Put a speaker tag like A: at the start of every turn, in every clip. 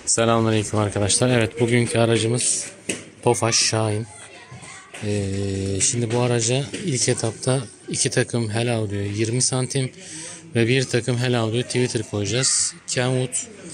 A: Selamünaleyküm arkadaşlar. Evet, bugünkü aracımız Tofaş Şahin. Şimdi bu araca ilk etapta iki takım Hell Audio 20 santim ve bir takım Hell Audio Twitter koyacağız. Kenwood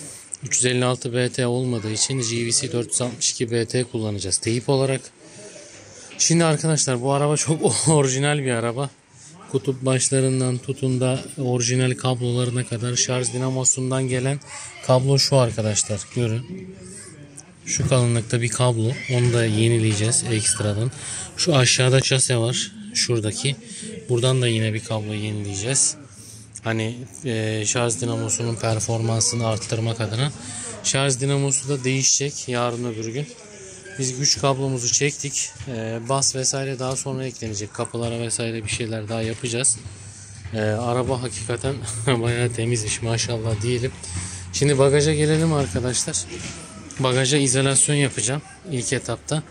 A: 356 BT olmadığı için GVC 462 BT kullanacağız teyip olarak. Şimdi arkadaşlar, bu araba çok orijinal bir araba. Kutup başlarından tutun da orijinal kablolarına kadar, şarj dinamosundan gelen kablo şu arkadaşlar, görün. Şu kalınlıkta bir kablo, onu da yenileyeceğiz ekstradan. Şu aşağıda şase var, şuradaki, buradan da yine bir kablo yenileyeceğiz. Hani şarj dinamosunun performansını arttırmak adına. Şarj dinamosu da değişecek yarın öbür gün. Biz güç kablomuzu çektik. Bas vesaire daha sonra eklenecek. Kapılara vesaire bir şeyler daha yapacağız. Araba hakikaten bayağı temizmiş maşallah diyelim. Şimdi bagaja gelelim arkadaşlar. Bagaja izolasyon yapacağım ilk etapta.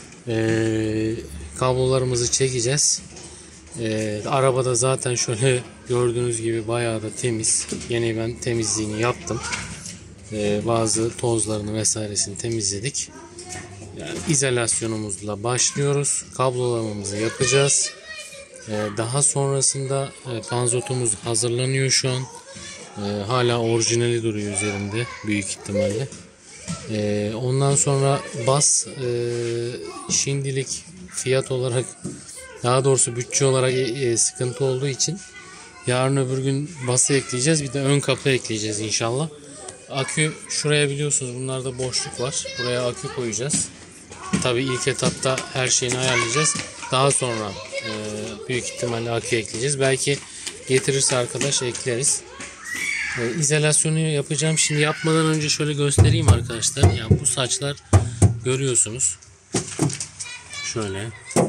A: Kablolarımızı çekeceğiz. Arabada zaten şöyle gördüğünüz gibi bayağı da temiz. Yine ben temizliğini yaptım. Bazı tozlarını vesairesini temizledik. Yani izolasyonumuzla başlıyoruz. Kablolamamızı yapacağız. Daha sonrasında panzotumuz hazırlanıyor şu an. Hala orijinali duruyor üzerinde büyük ihtimalle. Ondan sonra bas şimdilik fiyat olarak, daha doğrusu bütçe olarak sıkıntı olduğu için yarın öbür gün bası ekleyeceğiz. Bir de ön kapı ekleyeceğiz inşallah. Akü şuraya, biliyorsunuz bunlarda boşluk var. Buraya akü koyacağız. Tabii ilk etapta her şeyini ayarlayacağız. Daha sonra büyük ihtimalle akü ekleyeceğiz. Belki getirirse arkadaş ekleriz. İzolasyonu yapacağım. Şimdi yapmadan önce şöyle göstereyim arkadaşlar. Yani bu saçlar görüyorsunuz. Şöyle.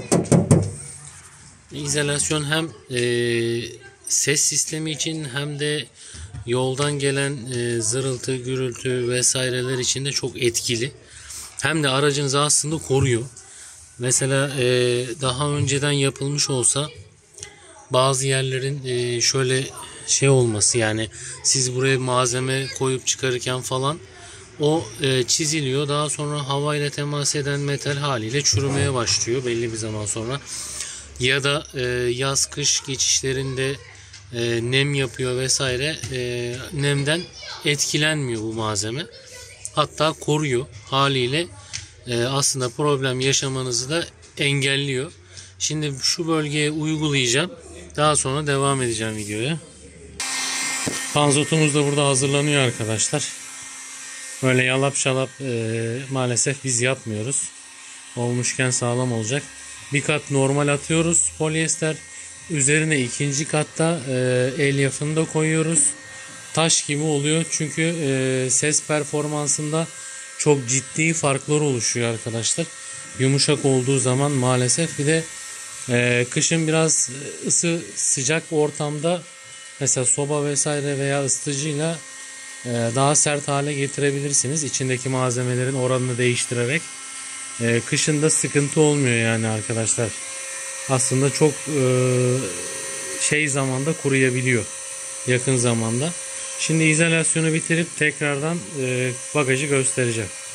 A: İzolasyon hem ses sistemi için hem de yoldan gelen zırıltı, gürültü vesaireler için de çok etkili. Hem de aracınızı aslında koruyor. Mesela daha önceden yapılmış olsa bazı yerlerin şöyle şey olması, yani siz buraya malzeme koyup çıkarırken falan o çiziliyor. Daha sonra havayla temas eden metal haliyle çürümeye başlıyor belli bir zaman sonra. Ya da yaz kış geçişlerinde nem yapıyor vesaire, nemden etkilenmiyor bu malzeme. Hatta koruyor haliyle, aslında problem yaşamanızı da engelliyor. Şimdi şu bölgeye uygulayacağım. Daha sonra devam edeceğim videoya. Panzotumuz da burada hazırlanıyor arkadaşlar. Böyle yalap şalap maalesef biz yapmıyoruz. Olmuşken sağlam olacak. Bir kat normal atıyoruz polyester. Üzerine ikinci katta elyafını da koyuyoruz. Taş gibi oluyor çünkü ses performansında çok ciddi farklar oluşuyor arkadaşlar. Yumuşak olduğu zaman maalesef. Bir de kışın biraz sıcak ortamda mesela soba vesaire veya ısıtıcıyla daha sert hale getirebilirsiniz. İçindeki malzemelerin oranını değiştirerek. Kışın da sıkıntı olmuyor yani arkadaşlar. Aslında çok zamanda kuruyabiliyor. Yakın zamanda. Şimdi izolasyonu bitirip tekrardan bagajı göstereceğim.